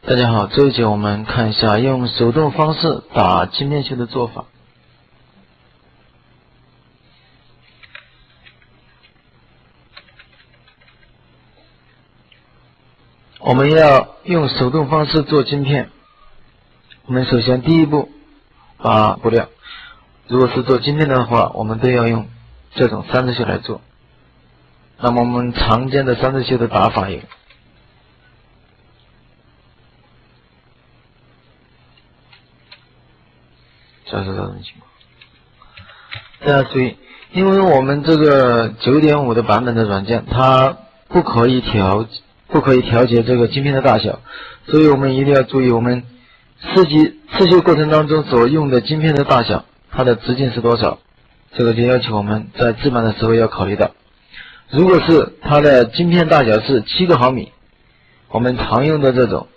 大家好，这一节我们看一下用手动方式打晶片球的做法。我们要用手动方式做晶片，我们首先第一步把布料，如果是做晶片的话，我们都要用这种三次绣来做。那么我们常见的三次绣的打法有。就是这种情况。大家注意，因为我们这个 9.5 的版本的软件，它不可以调节这个晶片的大小，所以我们一定要注意我们刺绣过程当中所用的晶片的大小，它的直径是多少，这个就要求我们在制版的时候要考虑到。如果是它的晶片大小是7个毫米，我们常用的这种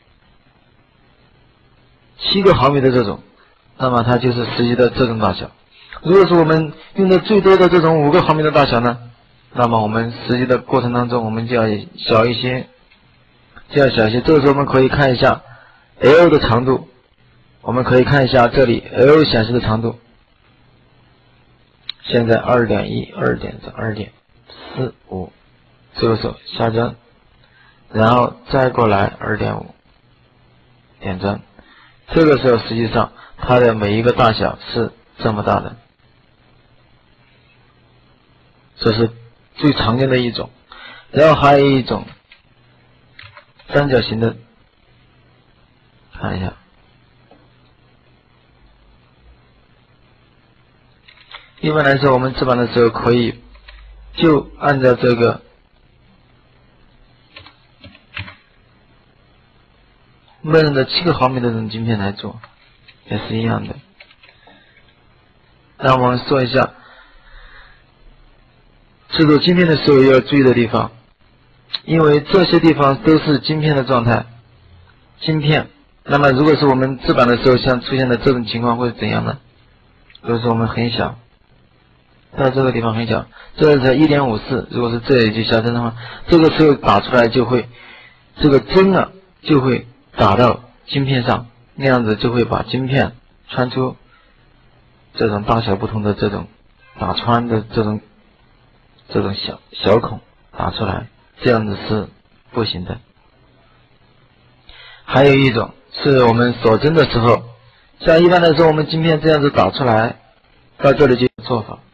7个毫米的这种，那么它就是实际的这种大小。如果是我们用的最多的这种5个毫米的大小呢，那么我们实际的过程当中我们就要小一些。这个时候我们可以看一下 L 的长度，我们可以看一下这里 L 显示的长度，现在 2.1、2.3、2.45， 这个时候下针，然后再过来 2.5， 点针，这个时候实际上它的每一个大小是这么大的，这是最常见的一种。然后还有一种三角形的，看一下，一般来说我们制版的时候可以就按照这个默认的7个毫米的这种晶片来做，也是一样的。那我们说一下制作晶片的时候要注意的地方，因为这些地方都是晶片的状态，晶片。那么如果是我们制版的时候像出现的这种情况会怎样呢？如果说我们很小，到这个地方很小，这是1.54，如果是这里就下针的话，这个时候打出来就会这个针啊就会打到晶片上，那样子就会把晶片穿出这种大小不同的这种打穿的这种小孔打出来，这样子是不行的。还有一种是我们锁针的时候，像一般来说我们晶片这样子打出来，到这里就有做法。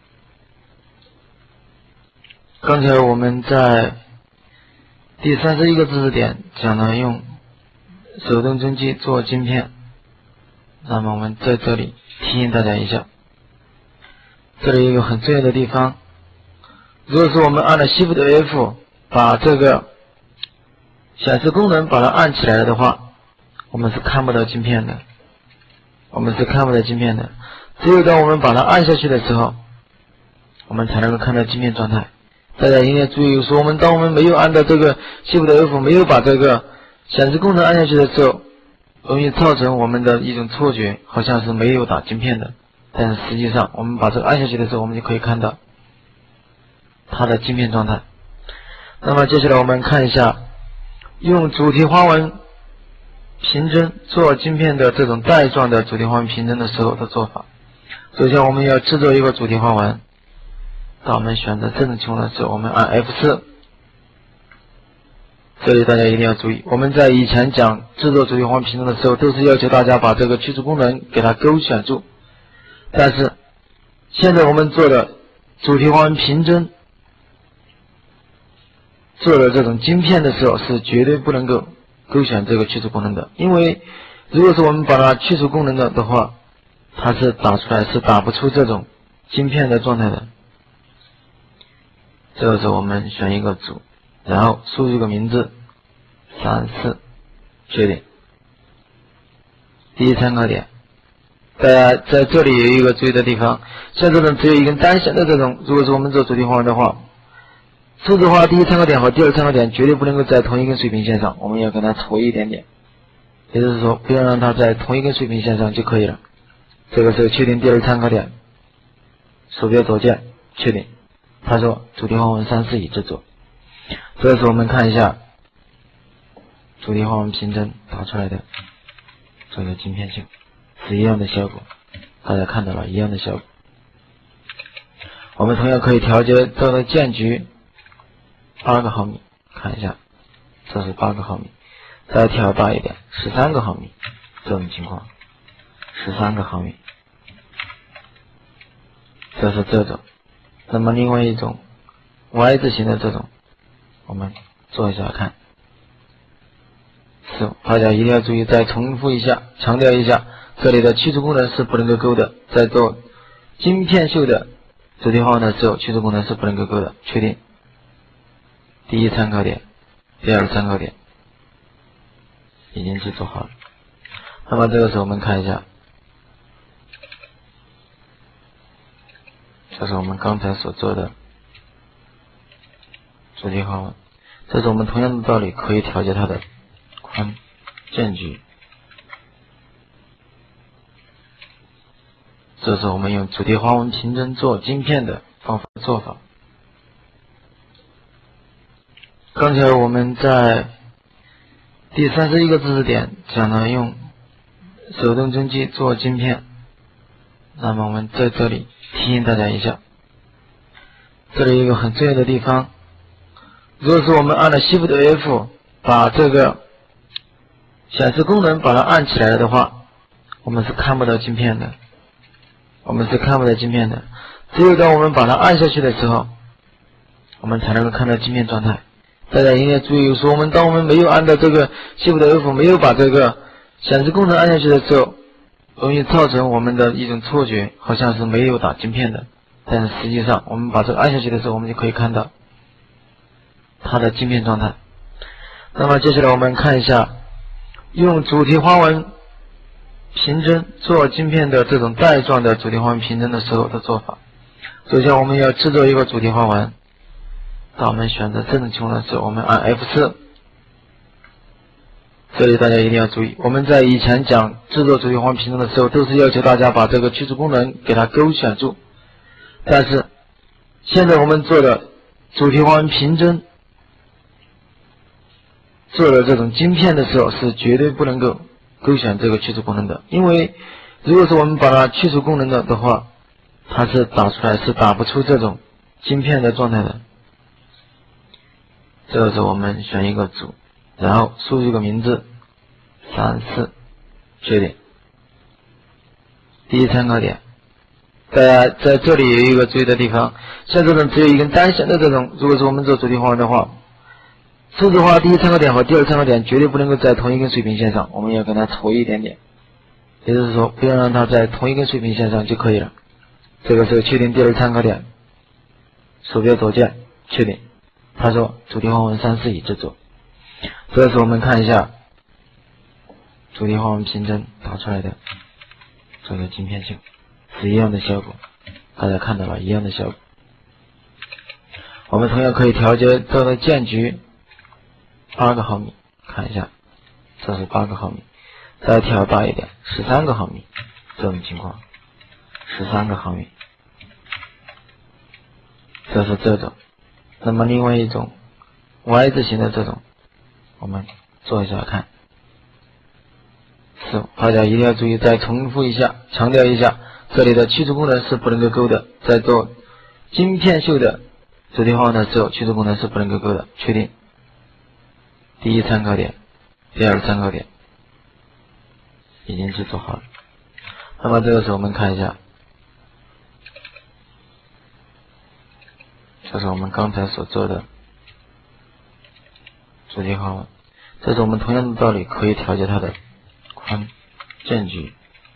刚才我们在第31个知识点讲了用手动针机做晶片，那么我们在这里提醒大家一下，这里有一个很重要的地方，如果是我们按了 Shift F 把这个显示功能把它按起来的话，我们是看不到晶片的，只有当我们把它按下去的时候，我们才能够看到晶片状态。大家一定要注意，说当我们没有按照这个 Shift F 没有把这个显示功能按下去的时候，容易造成我们的一种错觉，好像是没有打晶片的，但是实际上我们把这个按下去的时候，我们就可以看到它的晶片状态。那么接下来我们看一下用主题花纹平针做晶片的这种带状的主题花纹平针的时候的做法。首先我们要制作一个主题花纹，当我们选择这种情况的时候，我们按 F4。这里大家一定要注意，我们在以前讲制作主题花纹平针的时候，都是要求大家把这个去除功能给它勾选住。但是现在我们做的主题花纹平针做的这种晶片的时候，是绝对不能够勾选这个去除功能的，因为如果是我们把它去除功能的话，它是打出来是打不出这种晶片的状态的。这个时候我们选一个组，然后输入一个名字34，确定。第一参考点，大家在这里有一个注意的地方，像这种只有一根单线的这种，如果是我们做主题花纹的话，数字化第一参考点和第二参考点绝对不能够在同一根水平线上，我们要跟它错一点点，也就是说不要让它在同一根水平线上就可以了。这个时候确定第二参考点，鼠标左键确定，他说主题花纹34已制作。这个时候我们看一下主题花纹平针打出来的这个镜片性是一样的效果，大家看到了一样的效果。我们同样可以调节这个间距8个毫米，看一下，这是8个毫米，再调大一点13个毫米，这种情况13个毫米，这是这种。那么另外一种 Y 字形的这种，我们做一下看。大家一定要注意，再重复一下，强调一下，这里的去除功能是不能够勾的。在做晶片秀的主题花纹的时候，去除功能是不能够勾的。确定。第一参考点，第二参考点已经是做好了。那么这个时候我们看一下，这是我们刚才所做的主题花纹。这是我们同样的道理，可以调节它的宽间距。这是我们用主题花纹平针做晶片的做法。刚才我们在第31个知识点讲了用手动针机做晶片，那么我们在这里提醒大家一下，这里有一个很重要的地方，如果是我们按了 Shift F 把这个显示功能把它按起来了的话，我们是看不到晶片的，只有当我们把它按下去的时候，我们才能够看到晶片状态。大家一定要注意，说当我们没有按照这个 Shift F 没有把这个显示功能按下去的时候，容易造成我们的一种错觉，好像是没有打晶片的，但是实际上我们把这个按下去的时候，我们就可以看到它的晶片状态。那么接下来我们看一下用主题花纹平针做晶片的这种带状的主题花纹平针的时候的做法。首先我们要制作一个主题花纹，当我们选择这种情况的时候，我们按 F4。这里大家一定要注意，我们在以前讲制作主题花纹平针的时候，都是要求大家把这个去除功能给它勾选住。但是现在我们做的主题花纹平针做的这种晶片的时候，是绝对不能够勾选这个去除功能的，因为如果是我们把它去除功能的话，它是打出来是打不出这种晶片的状态的。这个时候我们选一个组，然后输入一个名字34，确定。第一参考点，大家在这里有一个注意的地方，像这种只有一根单线的这种，如果是我们做主题花纹的话，数字化第一参考点和第二参考点绝对不能够在同一根水平线上，我们要跟它错一点点，也就是说不要让它在同一根水平线上就可以了。这个时候确定第二参考点，鼠标左键确定。他说主题花纹34已制作。这时候我们看一下主题花纹平针打出来的这个晶片性是一样的效果，大家看到了一样的效果。我们同样可以调节这个间距8个毫米，看一下，这是8个毫米，再调大一点13个毫米，这种情况13个毫米，这是这种。那么另外一种 Y 字形的这种，我们做一下看。大家一定要注意，再重复一下，强调一下，这里的去除功能是不能够勾的。在做晶片秀的主题花纹的时候，去除功能是不能够勾的。确定。第一参考点，第二参考点已经是做好了。那么这个时候我们看一下，这是我们刚才所做的主题花纹。这是我们同样的道理，可以调节它的宽间距。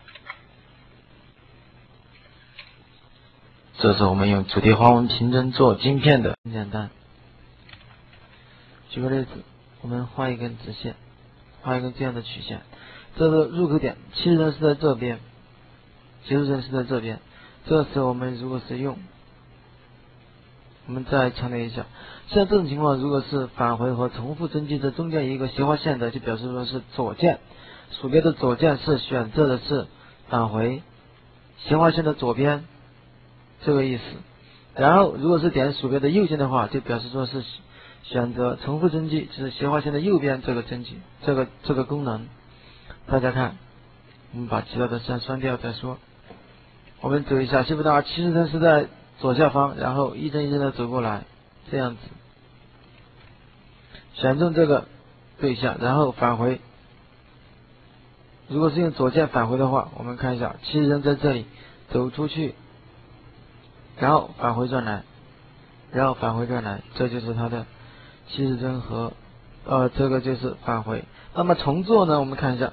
这是我们用主题花纹平针做晶片的，很简单。举个例子，我们画一根直线，画一根这样的曲线，这个入口点70帧是在这边，90帧是在这边。这时候我们如果是用，我们再强调一下，像这种情况，如果是返回和重复针机这中间一个斜划线的，就表示说是左键，鼠标的左键是选择的是返回斜划线的左边，这个意思。然后如果是点鼠标的右键的话，就表示说是选择重复针记，就是斜划线的右边这个针记，这个功能。大家看，我们把其他的先删掉再说。我们走一下，西部大起始针是在左下方，然后一针一针的走过来，这样子。选中这个对象，然后返回。如果是用左键返回的话，我们看一下，起始针在这里走出去，然后返回转来，然后返回转来，这就是它的起始针和这个就是返回。那么重做呢，我们看一下，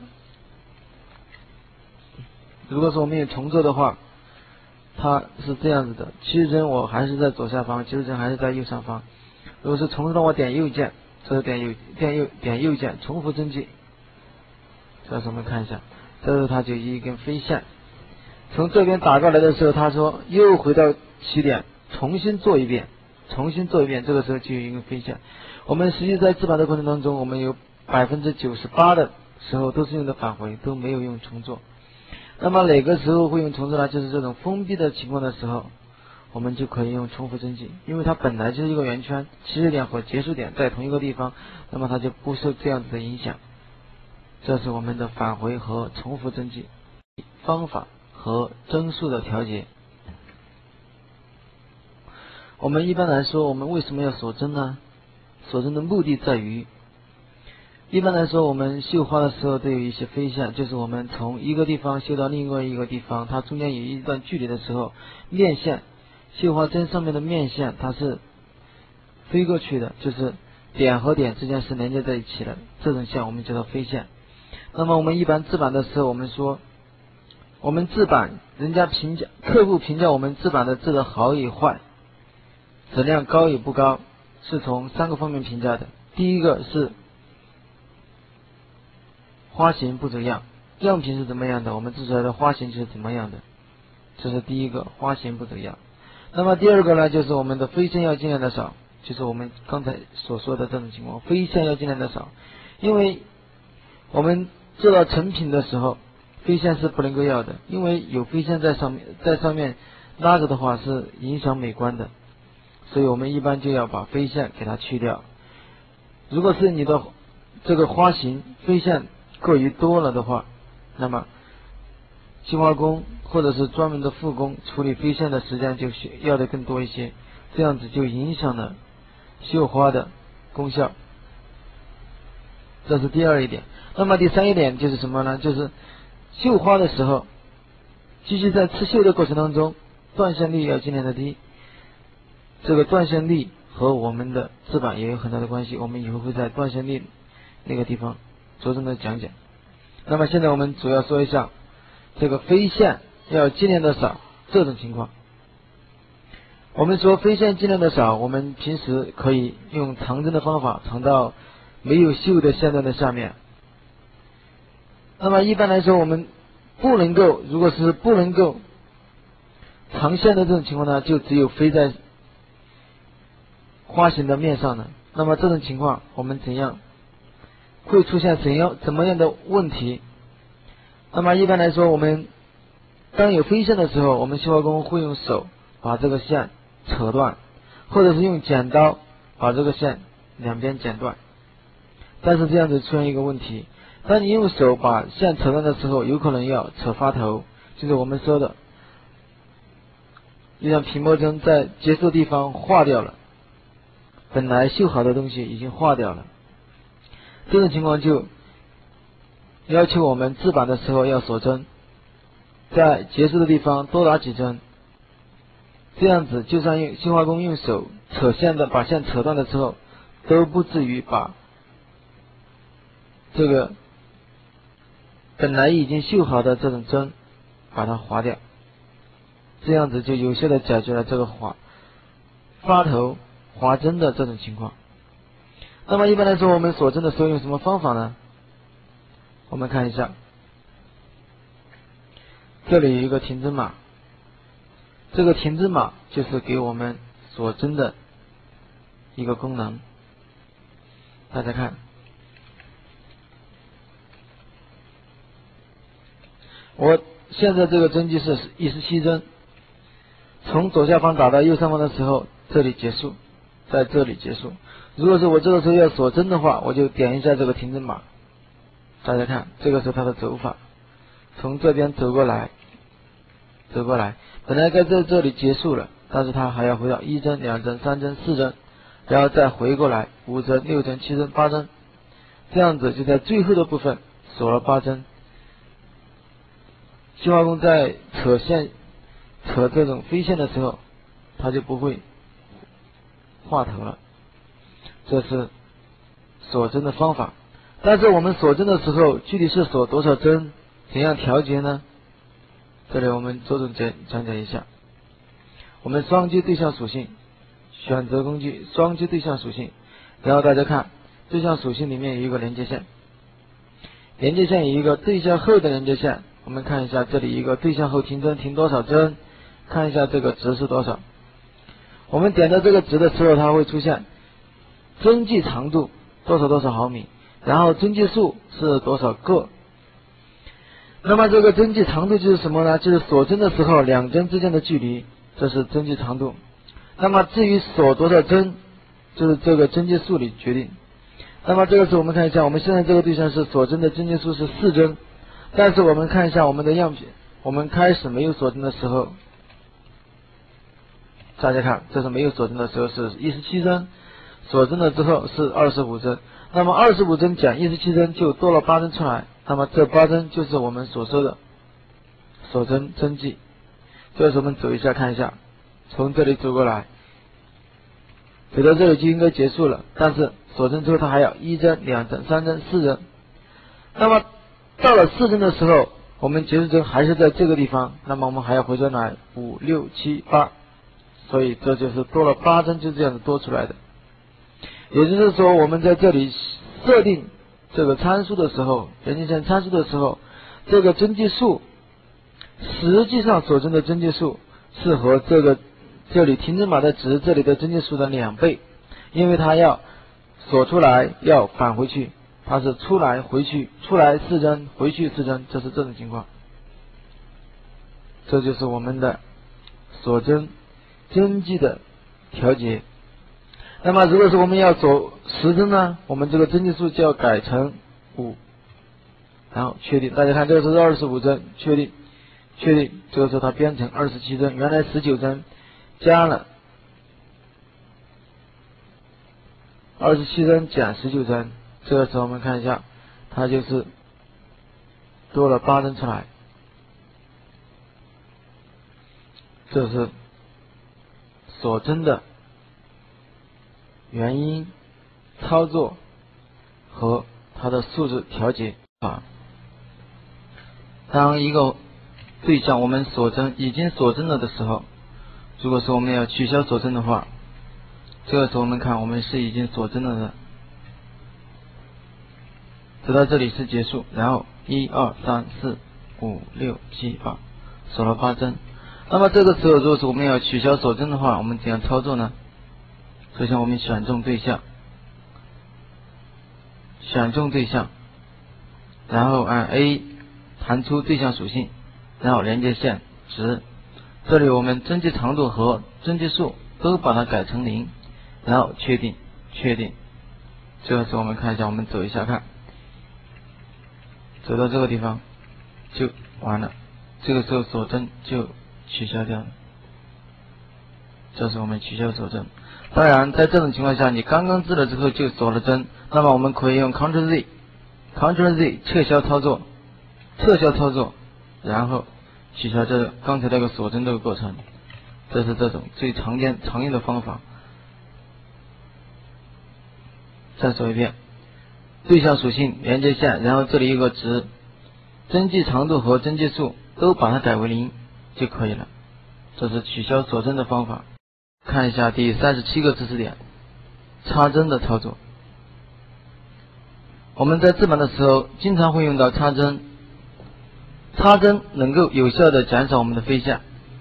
如果说我们有重做的话，它是这样子的，起始针我还是在左下方，起始针还是在右上方。如果是重做的话，我点右键，这是点右键重复针记。这是我们看一下，这是它就一根飞线，从这边打过来的时候，他说又回到起点，重新做一遍，这个时候就有一根飞线。我们实际在制版的过程当中，我们有98%的时候都是用的返回，都没有用重做。那么哪个时候会用重做呢？就是这种封闭的情况的时候，我们就可以用重复针记，因为它本来就是一个圆圈，起始点和结束点在同一个地方，那么它就不受这样子的影响。这是我们的返回和重复针记方法和帧数的调节。我们一般来说，我们为什么要锁针呢？锁针的目的在于，一般来说我们绣花的时候都有一些飞线，就是我们从一个地方绣到另外一个地方，它中间有一段距离的时候，面线绣花针上面的面线它是飞过去的，就是点和点之间是连接在一起的，这种线我们叫做飞线。那么我们一般制版的时候，我们说我们制版，人家客户评价我们制版的制的好与坏，质量高与不高，是从3个方面评价的。第一个是花型不怎样，样品是怎么样的，我们制出来的花型就是怎么样的，这是第一个，花型不怎样。那么第二个呢，就是我们的飞线要尽量的少，就是我们刚才所说的这种情况，飞线要尽量的少，因为我们做到成品的时候，飞线是不能够要的，因为有飞线在上面拉着的话是影响美观的，所以我们一般就要把飞线给它去掉。如果是你的这个花型飞线过于多了的话，那么绣花工或者是专门的复工处理飞线的时间就要的更多一些，这样子就影响了绣花的功效。这是第二一点。那么第三一点就是什么呢？就是绣花的时候，继续在刺绣的过程当中，断线率要尽量的低。这个断线率和我们的制版也有很大的关系，我们以后会在断线率那个地方着重的讲解。那么现在我们主要说一下这个飞线要尽量的少这种情况。我们说飞线尽量的少，我们平时可以用长针的方法长到没有绣的线段的下面。那么一般来说，我们不能够，如果是不能够长线的这种情况呢，就只有飞在花型的面上了。那么这种情况我们会出现怎么样的问题？那么一般来说，我们当有飞线的时候，我们绣花工会用手把这个线扯断，或者是用剪刀把这个线两边剪断。但是这样子出现一个问题，当你用手把线扯断的时候，有可能要扯发头，就是我们说的就像平墨针在结束的地方化掉了，本来绣好的东西已经化掉了，这种情况就要求我们制版的时候要锁针，在结束的地方多打几针，这样子就算绣花工用手扯线的把线扯断的时候，都不至于把这个本来已经绣好的这种针把它划掉，这样子就有效的解决了这个发头划针的这种情况。那么一般来说，我们锁针的时候用什么方法呢？我们看一下，这里有一个停针码，这个停针码就是给我们锁针的一个功能。大家看，我现在这个针记是17针，从左下方打到右上方的时候，这里结束， 在这里结束。如果是我这个时候要锁针的话，我就点一下这个停针码。大家看，这个是它的走法，从这边走过来，本来该在这里结束了，但是它还要回到1针、2针、3针、4针，然后再回过来5针、6针、7针、8针，这样子就在最后的部分锁了8针。细化工在扯这种飞线的时候，它就不会画头了。这是锁针的方法。但是我们锁针的时候，具体是锁多少针，怎样调节呢？这里我们着重讲解一下。我们双击对象属性，选择工具双击对象属性，然后大家看对象属性里面有一个连接线，连接线有一个对象后的连接线。我们看一下这里一个对象后停针，停多少针，看一下这个值是多少。我们点到这个值的时候，它会出现针际长度多少毫米，然后针际数是多少个。那么这个针际长度就是什么呢？就是锁针的时候两针之间的距离，这是针际长度。那么至于锁多少针，就是这个针际数里决定。那么这个时候我们看一下，我们现在这个对象是锁针的针际数是4针，但是我们看一下我们的样品，我们开始没有锁针的时候，大家看，这是没有锁针的时候是17针，锁针了之后是25针。那么25针减17针就多了8针出来，那么这8针就是我们所说的锁针针际。这时候我们走一下看一下，从这里走过来，走到这里就应该结束了，但是锁针之后它还要1针、2针、3针、4针。那么到了4针的时候，我们结束针还是在这个地方，那么我们还要回转来5、6、7、8，所以这就是多了8针，就这样子多出来的。也就是说，我们在这里设定这个参数的时候，连接线参数的时候，这个针际数实际上锁针的针际数是和这里停针码的值这里的针际数的2倍，因为它要锁出来要返回去，它是出来回去，出来4针回去4针，这是这种情况。这就是我们的锁针针际的调节。那么如果是我们要锁10针呢，我们这个针际数就要改成5，然后确定。大家看这个是25针，确定，这个时候它变成27针，原来19针加了27针减19针，这个时候我们看一下，它就是多了8针出来。这是锁针的原因、操作和它的数字调节法。当一个对象我们锁针已经锁针了的时候，如果说我们要取消锁针的话，这个时候我们看我们是已经锁针了的，走到这里是结束，然后1、2、3、4、5、6、7、8，锁了8针。那么这个时候如果是我们要取消锁针的话，我们怎样操作呢？首先我们选中对象，然后按 A 弹出对象属性，然后连接线值，这里我们针际长度和针际数都把它改成0，然后确定。这个时候我们看一下，我们走一下看，走到这个地方就完了，这个时候锁针就取消掉了。这是我们取消锁针。当然在这种情况下，你刚刚治了之后就锁了针，那么我们可以用 Ctrl Z 撤销操作，然后取消刚才那个锁针这个过程。这是这种最常用的方法。再说一遍，对象属性连接线，然后这里有个值，针际长度和针际数都把它改为0就可以了。这是取消锁针的方法。看一下第37个知识点，插针的操作。我们在制板的时候经常会用到插针，插针能够有效的减少我们的飞线。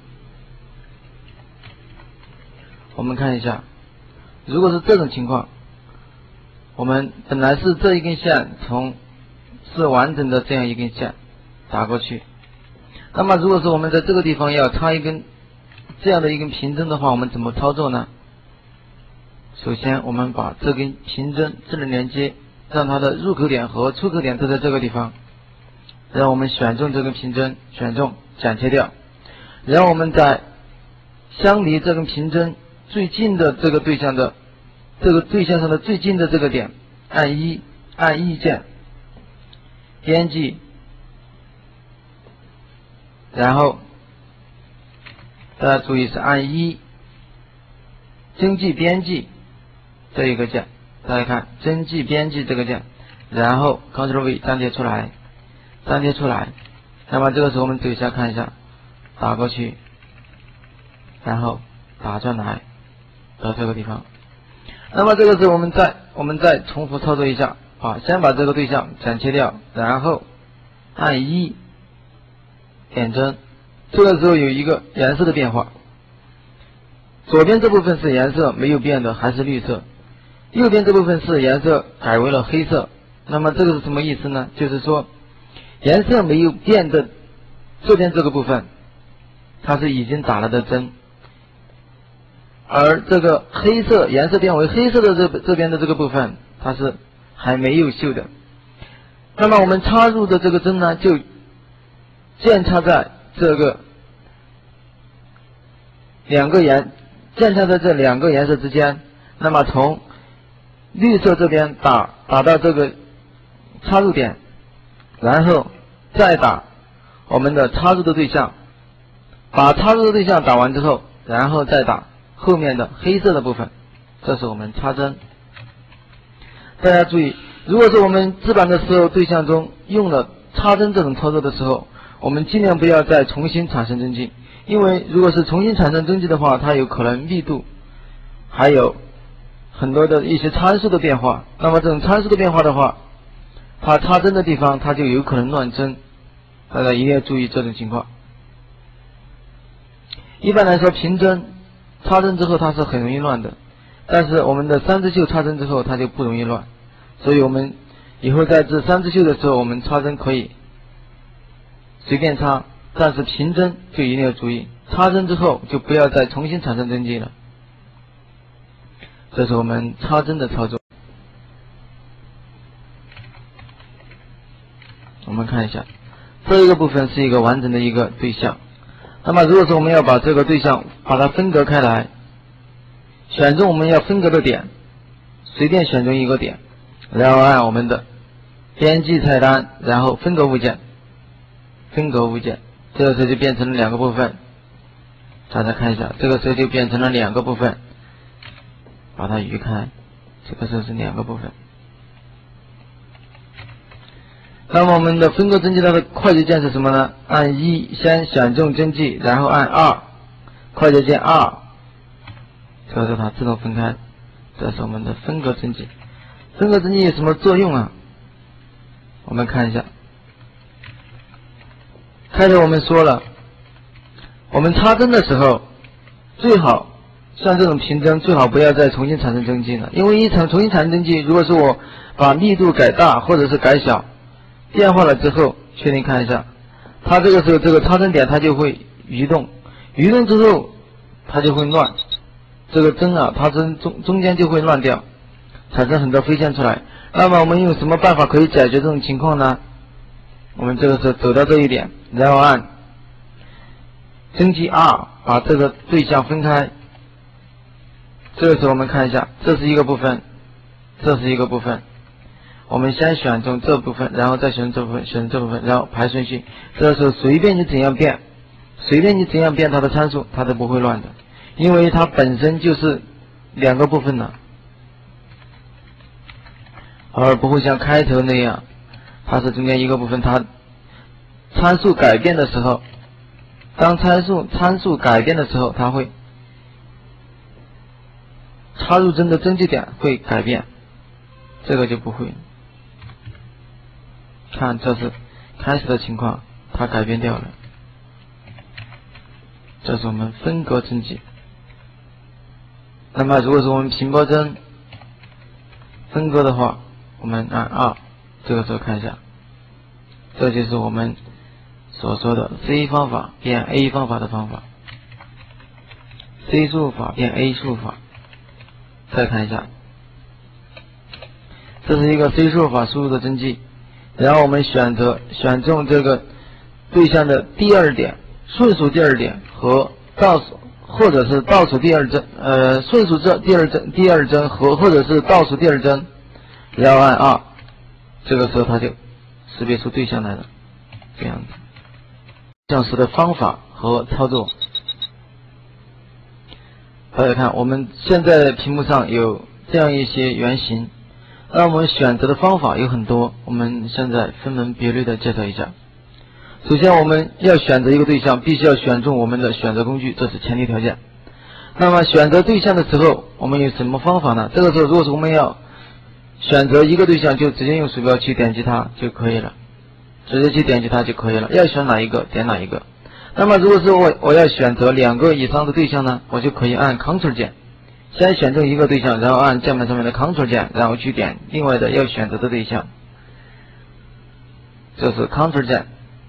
我们看一下，如果是这种情况，我们本来是这一根线是完整的这样一根线打过去，那么如果说我们在这个地方要插一根这样的一根平针的话，我们怎么操作呢？ 首先我们把这根平针智能连接，让它的入口点和出口点都在这个地方。然后我们选中这根平针，选中剪切掉。然后我们在相离这根平针最近的这个对象上的最近的这个点，按一键编辑，然后大家注意是按一增记编辑这一个键，大家看增记编辑这个键，然后 Ctrl V 粘贴出来，那么这个时候我们对一下看一下，打过去，然后打转来到这个地方。那么这个时候我们再重复操作一下，先把这个对象剪切掉，然后按一点针，这个时候有一个颜色的变化，左边这部分是颜色没有变的，还是绿色，右边这部分是颜色改为了黑色。那么这个是什么意思呢？就是说颜色没有变的这边这个部分它是已经打了的针，而这个黑色颜色变为黑色的这边的这个部分它是还没有绣的。那么我们插入的这个针呢，就键插在这两个颜色之间，那么从绿色这边打到这个插入点，然后再打我们的插入的对象，把插入的对象打完之后，然后再打后面的黑色的部分，这是我们插针。大家注意，如果说我们制版的时候对象中用了插针这种操作的时候，我们尽量不要再重新产生针迹，因为如果是重新产生针迹的话，它有可能密度还有很多的一些参数的变化，那么这种参数的变化的话，它插针的地方它就有可能乱针，大家一定要注意这种情况。一般来说平针插针之后它是很容易乱的，但是我们的三支绣插针之后它就不容易乱，所以我们以后在制三支绣的时候，我们插针可以随便插，但是平针就一定要注意，插针之后就不要再重新产生针迹了。这是我们插针的操作。我们看一下，这一个部分是一个完整的一个对象。那么如果说我们要把这个对象把它分隔开来，选中我们要分隔的点，随便选中一个点，然后按我们的编辑菜单，然后分隔物件，这个时候就变成了两个部分。大家看一下，这个时候就变成了两个部分，把它移开，这个时候是两个部分。那么我们的分割针迹它的快捷键是什么呢？按一先选中针迹，然后按二，快捷键2，这个时候它自动分开。这是我们的分割针迹。分割针迹有什么作用啊？我们看一下。开头我们说了，我们插针的时候，最好像这种平针最好不要再重新产生针迹了，因为重新产生针迹，如果是我把密度改大或者是改小，变化了之后，确定看一下，它这个时候这个插针点它就会移动之后它就会乱，这个针啊它中间就会乱掉，产生很多飞线出来。那么我们用什么办法可以解决这种情况呢？我们这个时候走到这一点，然后按针迹2把这个对象分开。这个时候我们看一下，这是一个部分，这是一个部分，我们先选中这部分，然后再选这部分，选这部分，然后排顺序。这个时候随便你怎样变它的参数，它都不会乱的，因为它本身就是两个部分了，而不会像开头那样，它是中间一个部分。它参数改变的时候，当参数改变的时候，它会插入针的针迹点会改变，这个就不会。看，这是开始的情况，它改变掉了。这是我们分割针迹。那么如果说我们平拨针分割的话，我们按2，这个时候看一下，这就是我们所说的 C 方法变 A 方法的方法， C 数法变 A 数法。 再看一下，这是一个 C 输入法输入的真迹，然后我们选中这个对象的第二点、顺数第二点和倒数，或者是倒数第二帧，顺数这第二帧或者是倒数第二帧，然后按2，这个时候它就识别出对象来了，这样子。像时的方法和操作，大家看，我们现在屏幕上有这样一些原型，那我们选择的方法有很多，我们现在分门别类的介绍一下。首先，我们要选择一个对象，必须要选中我们的选择工具，这是前提条件。那么选择对象的时候，我们有什么方法呢？这个时候，如果是我们要选择一个对象，就直接用鼠标去点击它就可以了，要选哪一个点哪一个。那么如果是我要选择2个以上的对象呢，我就可以按 Ctrl 键，先选中一个对象，然后按键盘上面的 Ctrl 键，然后去点另外的要选择的对象，这是 Ctrl 键，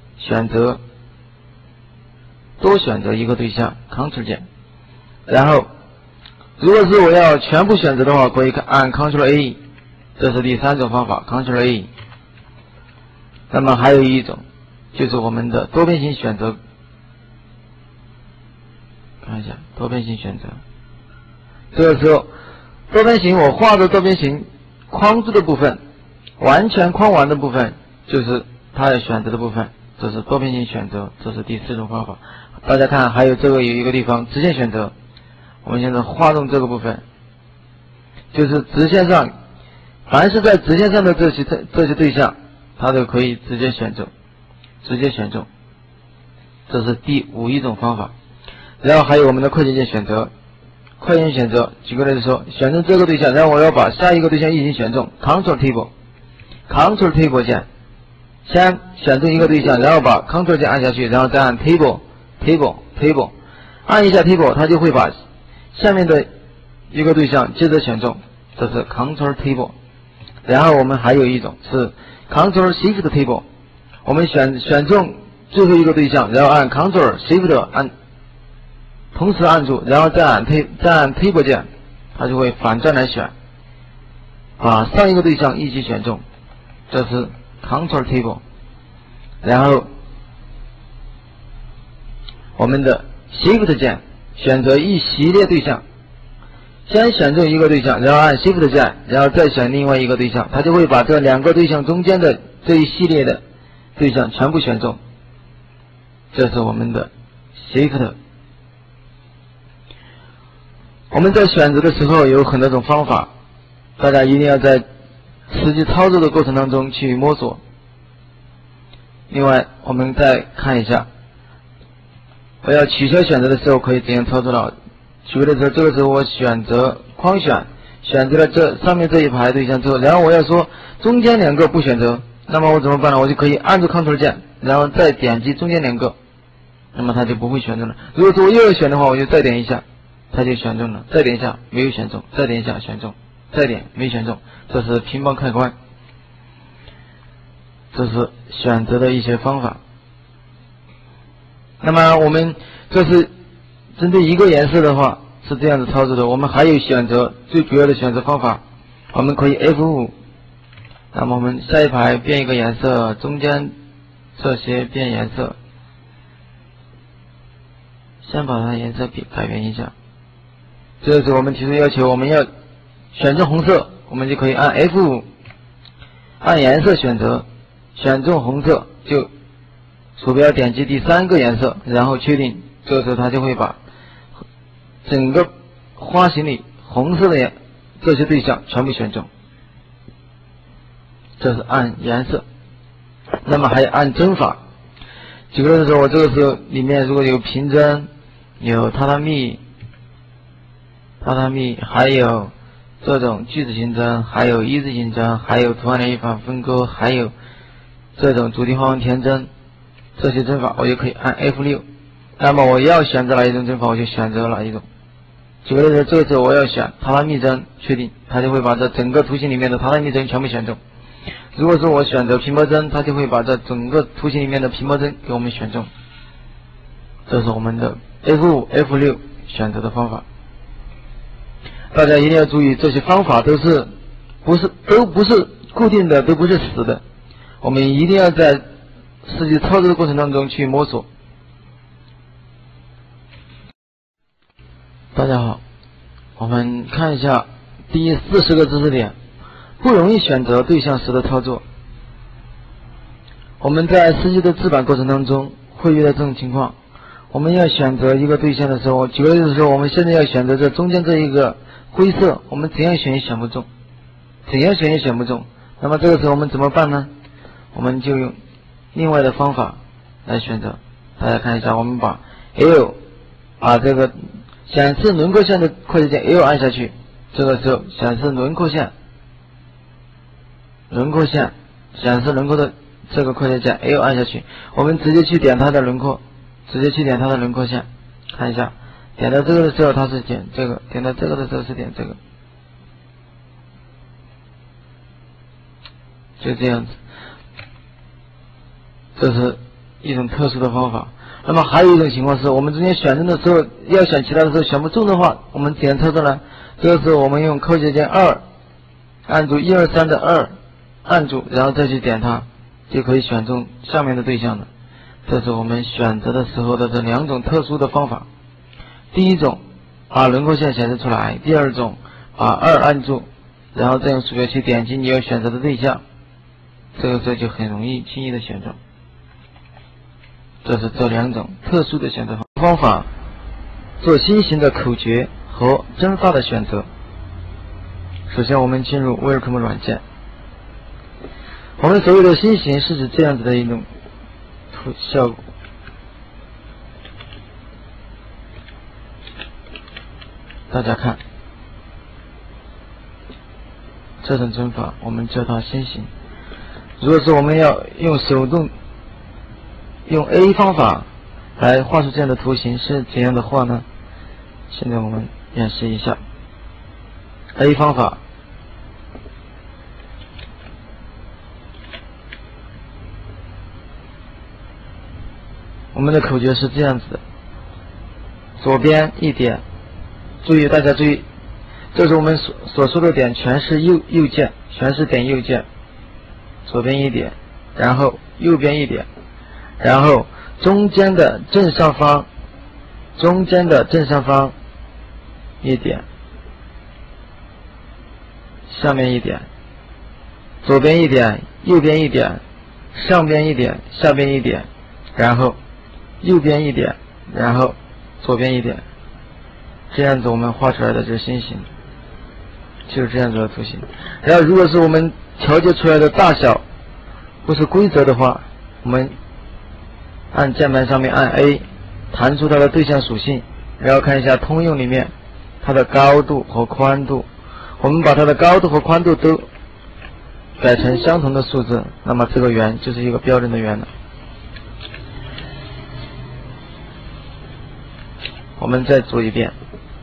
多选择一个对象 Ctrl 键。然后如果是我要全部选择的话，可以按 Ctrl A， 这是第3种方法 Ctrl A。 那么还有一种就是我们的多边形选择，看一下多边形选择，这个时候多边形我画的多边形框住的部分，完全框完的部分就是它要选择的部分，这是多边形选择，这是第4种方法。大家看，还有这个有一个地方直线选择，我们现在画中这个部分，就是直线上，凡是在直线上的这些对象，它都可以直接选中，这是第5种方法。然后还有我们的快捷键选择，举个例子说，选中这个对象，然后我要把下一个对象一起选中 ，Ctrl Table 键，先选中一个对象，然后把 Ctrl 键按下去，然后再按 Table， 按一下 Table， 它就会把下面的一个对象接着选中，这是 Ctrl Table。然后我们还有一种是 Ctrl Shift Table， 我们选中最后一个对象，然后按 Ctrl Shift 同时按住，然后再按 Table 键，它就会反转来选，把上一个对象一起选中，这是 Ctrl Table。然后我们的 Shift 键选择一系列对象，先选中一个对象，然后按 Shift 键，然后再选另外一个对象，它就会把这2个对象中间的这一系列的对象全部选中，这是我们的 Shift。我们在选择的时候有很多种方法，大家一定要在实际操作的过程当中去摸索。另外，我们再看一下，我要取消选择的时候可以怎样操作到。举个例子，这个时候我选择框选，选择了这上面这一排对象之后，然后我要说中间2个不选择，那么我怎么办呢？我就可以按住 Ctrl 键，然后再点击中间2个，那么它就不会选中了。如果说我又要选的话，我就再点一下，它就选中了，再点一下没有选中，再点一下选中，再点没选中，这是屏保开关，这是选择的一些方法。那么我们这是针对一个颜色的话是这样子操作的，我们还有选择最主要的选择方法，我们可以 F5， 那么我们下一排变一个颜色，中间这些变颜色，先把它颜色改变一下。这是我们提出要求，我们要选中红色，我们就可以按 F5， 按颜色选择，选中红色，就鼠标点击第3个颜色，然后确定，这个时候它就会把整个花型里红色的这些对象全部选中，这是按颜色。那么还有按帧法，举个例子说，我这个时候里面如果有平帧，有榻榻米，还有这种句子形帧，还有一字形帧，还有图案连续分割，还有这种主题花纹填帧，这些帧法我就可以按 F6。那么我要选择哪一种帧法，我就选择哪一种。举个例子，这个时候我要选榻榻米帧，确定，它就会把这整个图形里面的榻榻米帧全部选中。如果说我选择屏保帧，它就会把这整个图形里面的屏保帧给我们选中。这是我们的 F5、F6 选择的方法。 大家一定要注意，这些方法都不是固定的，都不是死的。我们一定要在实际操作的过程当中去摸索。大家好，我们看一下第40个知识点，不容易选择对象时的操作。我们在实际的制板过程当中会遇到这种情况，我们要选择一个对象的时候，举个例子说，我们现在要选择这中间这一个灰色，我们怎样选也选不中，那么这个时候我们怎么办呢？我们就用另外的方法来选择。大家看一下，我们把 L 这个显示轮廓线的快捷键 L 按下去，这个时候显示轮廓线显示轮廓的这个快捷键 L 按下去，我们直接去点它的轮廓，线，看一下，点到这个的时候它是点这个，点到这个的时候是点这个，就这样子。这是一种特殊的方法。那么还有一种情况是，我们中间选中的时候要选其他的时候选不中的话，我们点操作呢？这个时候我们用快捷键2按住1、2、3的2按住，然后再去点它，就可以选中下面的对象了。这是我们选择的时候的这两种特殊的方法。第一种把轮廓线显示出来，第二种把2按住，然后再用鼠标去点击你要选择的对象，这个时候就很容易轻易的选中。这是这两种特殊的选择方法，做新型的口诀和针法的选择。首先我们进入 Welcome 软件，我们所谓的新型是指这样子的一种效果。大家看，这种针法我们叫它新型。如果说我们要用手动用 A 方法来画出这样的图形是怎样的画呢？现在我们演示一下 A 方法。我们的口诀是这样子的，左边一点，大家注意，这是我们所说的点全是右键，全是点右键，左边一点，然后右边一点，然后中间的正上方一点，下面一点，左边一点，右边一点，上边一点，下边一点，然后右边一点，然后左边一点，这样子我们画出来的这新型就是这样子的图形。然后如果是我们调节出来的大小不是规则的话，我们按键盘上面按 A 弹出它的对象属性，然后看一下通用里面它的高度和宽度，我们把它的高度和宽度都改成相同的数字，那么这个圆就是一个标准的圆了。我们再做一遍，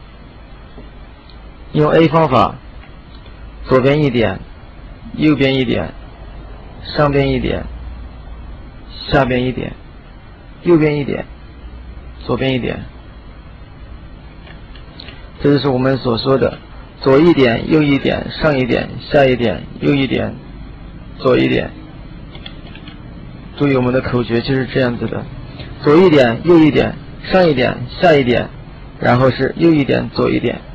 用 A 方法，左边一点，右边一点，上边一点，下边一点，右边一点，左边一点，这就是我们所说的左一点，右一点，上一点，下一点，右一点，左一点。注意我们的口诀就是这样子的，左一点，右一点，上一点，下一点，然后是右一点，左一点。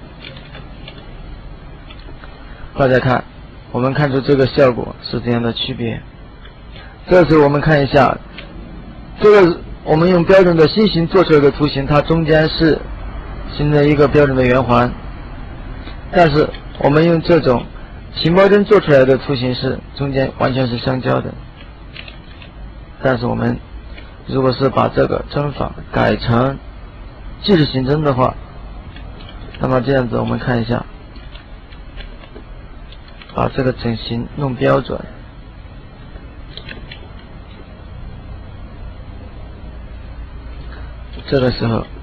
大家看，我们看出这个效果是怎样的区别。这时候我们看一下，这个我们用标准的心形做出来的图形，它中间是形成一个标准的圆环，但是我们用这种情报针做出来的图形是中间完全是相交的。但是我们如果是把这个针法改成即时行针的话，那么这样子我们看一下，把这个整形弄标准，这个时候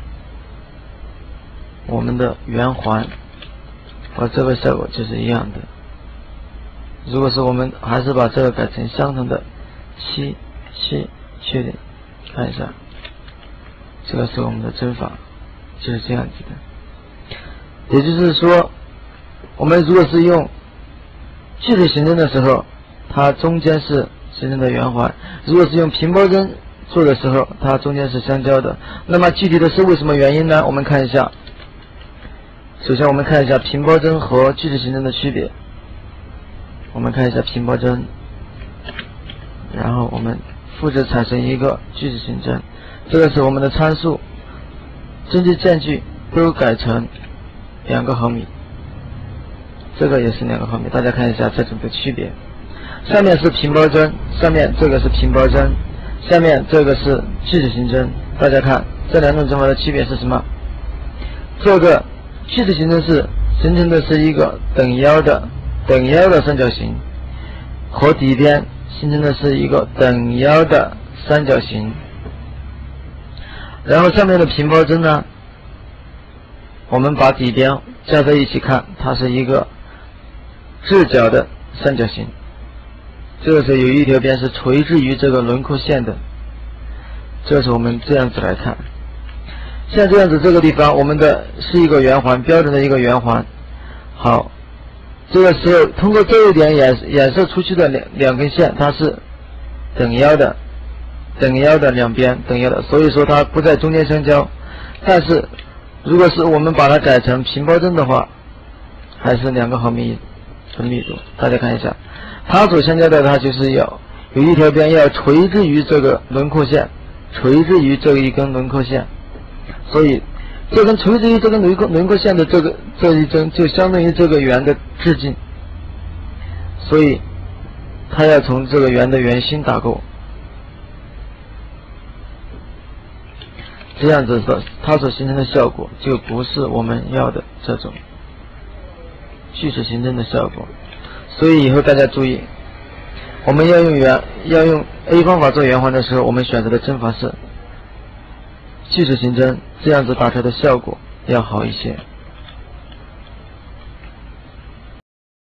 我们的圆环和这个效果就是一样的。如果是我们还是把这个改成相同的7确定，看一下，这个是我们的针法，就是这样子的。 也就是说，我们如果是用锯齿形针的时候，它中间是形成的圆环；如果是用平包针做的时候，它中间是相交的。那么具体的是为什么原因呢？我们看一下。首先我们看一下平包针和锯齿形针的区别。我们看一下平包针，然后我们复制产生一个锯齿形针，这个是我们的参数，针距间距都改成2毫米，这个也是2毫米，大家看一下这种的区别。上面是平包针，上面这个是平包针，下面这个是锯齿形针，大家看这两种针法的区别是什么？这个锯齿形针是形成的是一个等腰的三角形，和底边形成的是一个等腰的三角形。然后上面的平包针呢，我们把底边加在一起看，它是一个直角的三角形。这个时候有一条边是垂直于这个轮廓线的，这是我们这样子来看。像这样子，这个地方我们的是一个圆环，标准的一个圆环。好，这个时候通过这一点衍射出去的两根线，它是等腰的两边等腰的，所以说它不在中间相交。但是如果是我们把它改成平包针的话，还是2毫米的密度。大家看一下，它所相交的它就是有一条边要垂直于这个轮廓线，垂直于这一根轮廓线，所以这根垂直于这根轮廓线的这一针就相当于这个圆的直径，所以它要从这个圆的圆心打勾，这样子它所形成的效果就不是我们要的这种锯齿形针的效果。所以以后大家注意，我们要用 A 方法做圆环的时候，我们选择的针法是锯齿形针，这样子打出来的效果要好一些。